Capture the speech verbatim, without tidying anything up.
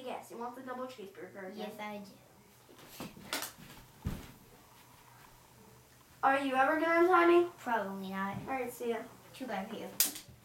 yes, you want the double cheeseburger again. Yes, I do. Are you ever gonna untie me? Probably not. Alright, see ya. Too bad for you.